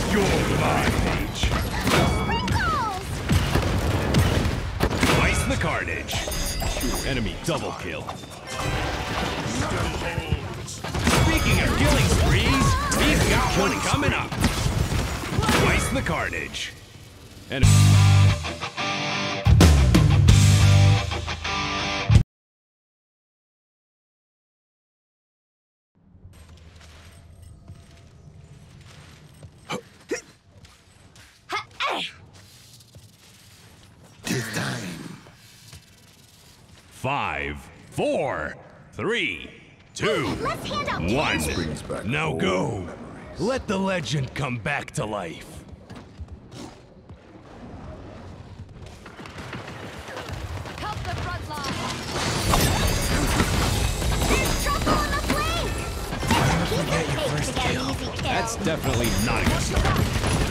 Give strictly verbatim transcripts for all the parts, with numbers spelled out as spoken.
You're my mage. Sprinkles! Twice the carnage. Enemy double kill. Speaking of killing sprees, we've got one coming up. Twice the carnage. And Five, four, three, two, one. Now go. Let the legend come back to life. Help the front line! There's trouble on the flank! Get your first kill. kill. That's definitely not a good start.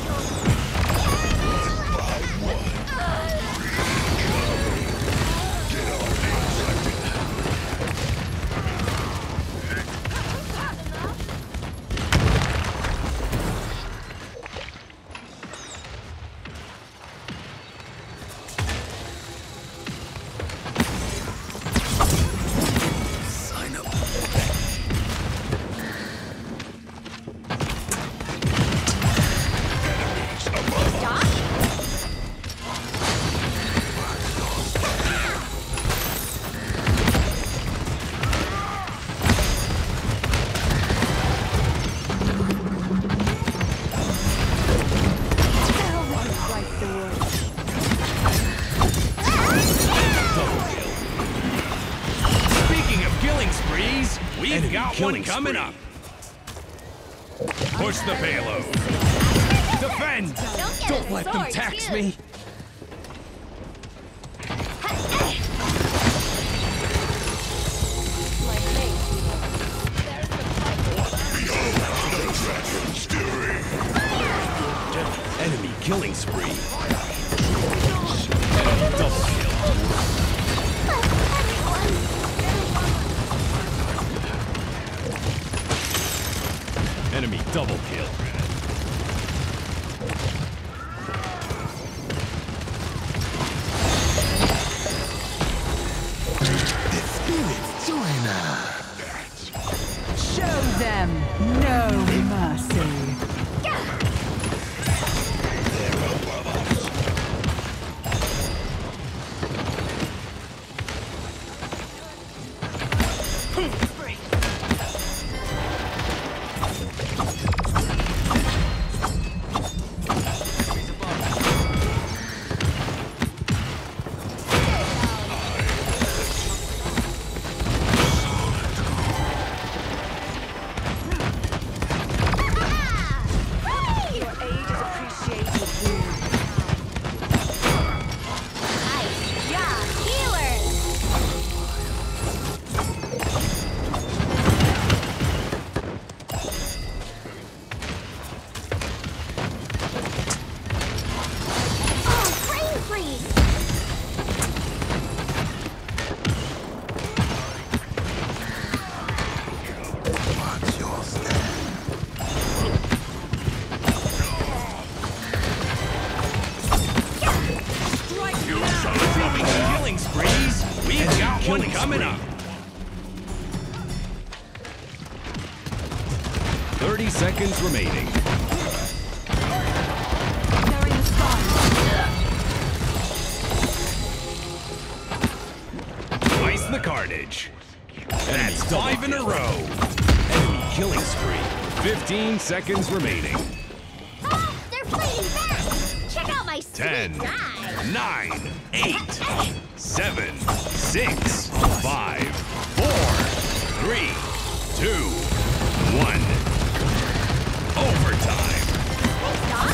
We've got one coming up. Push the payload. Defend! Don't, Don't let them tax too. me. Enemy killing spree. Enemy double kill. Enemy double kill. The spirits join us. Show them no mercy. One coming up. Thirty seconds remaining. They're in the sky. Twice the carnage. That's five in a row. Enemy killing spree. Fifteen seconds remaining. Oh, they're fighting back! Check out my Ten, sweet dive! nine, eight, seven, six, five, four, three, two, one. Overtime. Stop!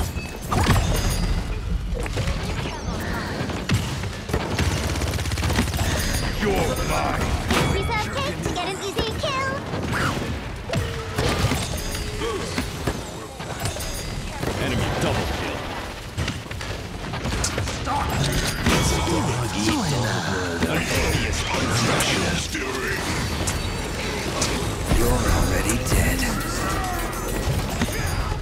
You're mine. Piece of cake to get an easy kill! Enemy double kill. Stop! An hideous unstructured. You're already dead.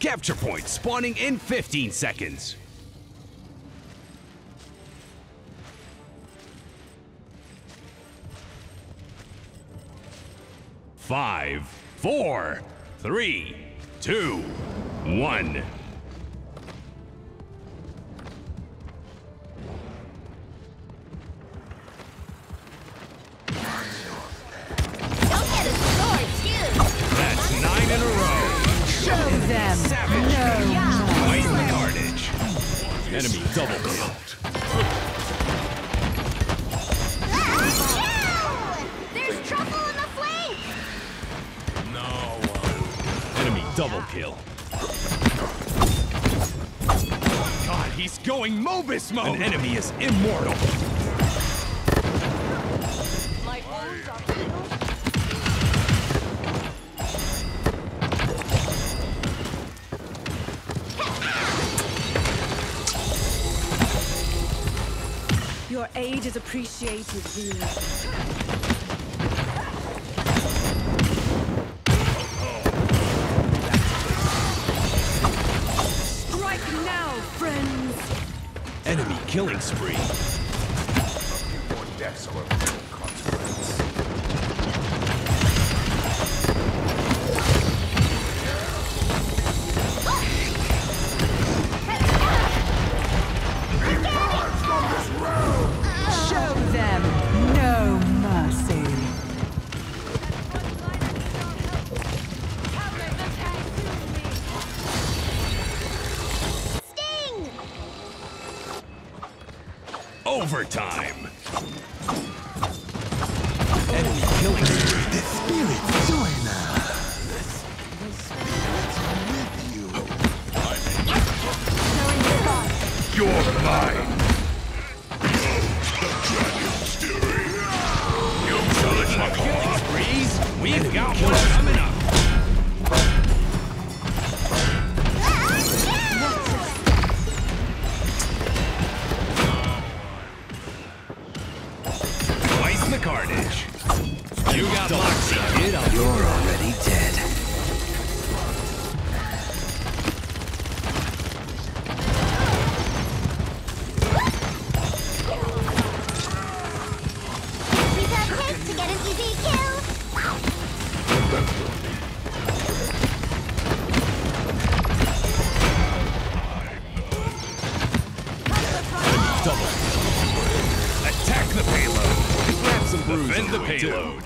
Capture point spawning in fifteen seconds. Five, four, three, two, one. That's nine in a row. Show them Savage. no Twice the mercy. carnage. Enemy double kill. There's trouble in the flank! Enemy double kill. God, he's going Mobus mode. An enemy is immortal. My wounds are healed. Your aid is appreciated here. Strike now, friends! Enemy killing spree. More deaths are of little consequence. Show them no mercy. Sting! Overtime. Enemy killing spree. The spirits join us. The spirits are with you. You're mine. Killing sprees. We've got one coming up. Twice the carnage. You got Moxie, kid. You're already dead. These have hits to get an easy kill! Double. Attack the payload. Grab some bruises. Defend the payload.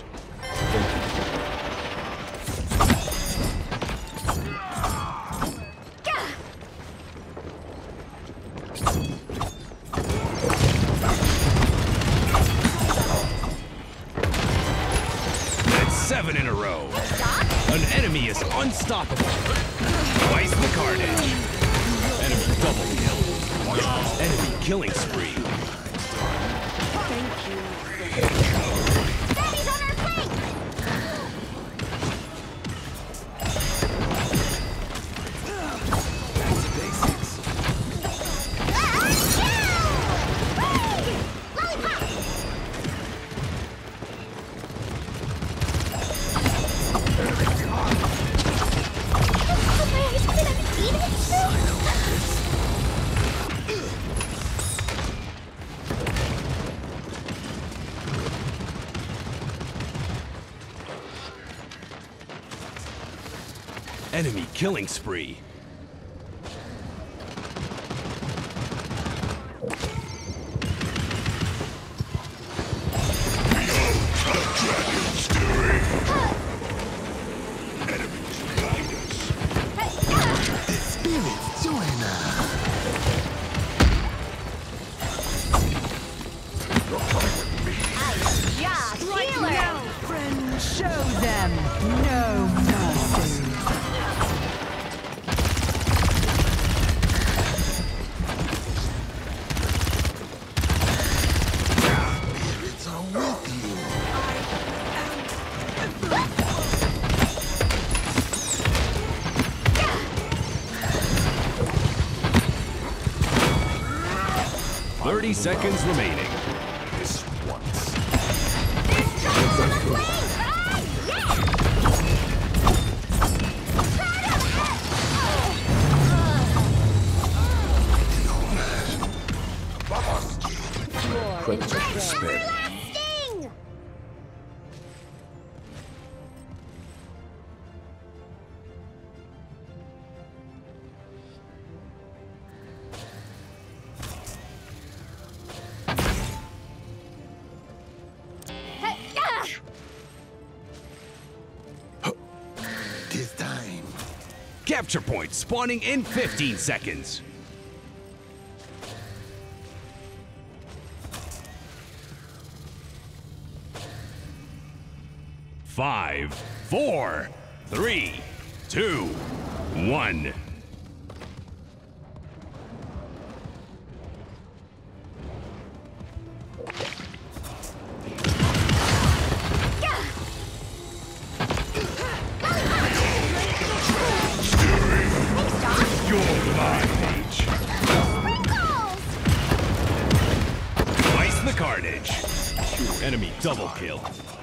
That's seven in a row. An enemy is unstoppable. Twice the carnage. Enemy double kill. Enemy killing spree. Daddy's on our flank! Enemy killing spree. The spirits join us. Yeah, Strike healer! now, friends! Show them no mercy. Spirits are with you. Thirty seconds remaining. This once. There's trouble in the flank! Ah, yeah! Capture point spawning in fifteen seconds. Five, four, three, two, one. You're my mage. Twice the carnage. Enemy double kill.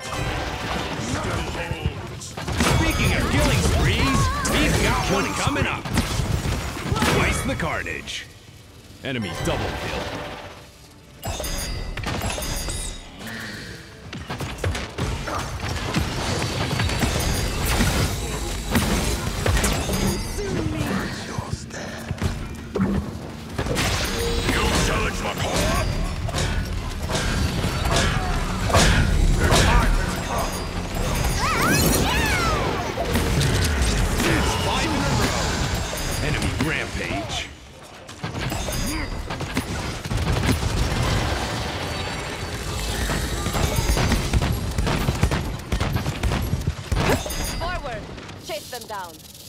Speaking of killing sprees, he's got one coming up. Twice the carnage. Enemy double kill. Rampage. Forward! Chase them down.